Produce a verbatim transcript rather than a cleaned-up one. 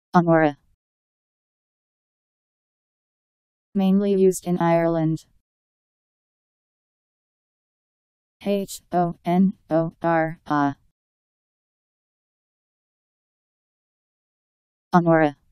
Honora. Mainly used in Ireland. H O N O R A. Honora.